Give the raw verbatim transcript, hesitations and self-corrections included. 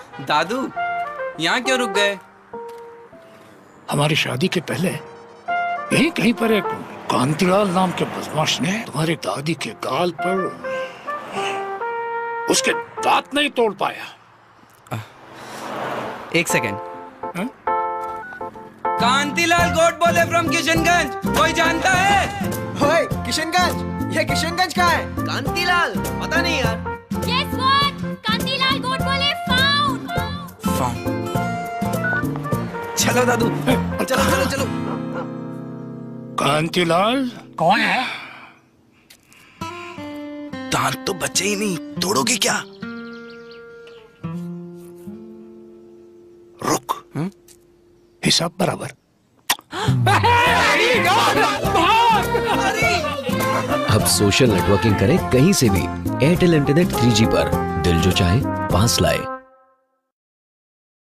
दादू, यहाँ क्यों रुक गए? हमारी शादी के पहले यहीं कहीं पर एक कांतिलाल नाम के बदमाश ने तुम्हारी दादी के गाल पर उसके दांत नहीं तोड़ पाया। एक सेकेंड। कांतिलाल गोट बोले फ्रॉम किशनगंज, कोई जानता है? ओए, किशनगंज, ये किशनगंज कहाँ है? कांतिलाल, पता नहीं यार। Guess what? कांतिलाल गोट बोले found. Found. चलो दादू, चलो चलो चलो। कांतिलाल कौन है? दांत तो बचे ही नहीं, तोड़ोगे क्या? रुक, हुँ? हिसाब बराबर। अब सोशल नेटवर्किंग करें कहीं से भी एयरटेल इंटरनेट थ्री जी पर, दिल जो चाहे पास लाए।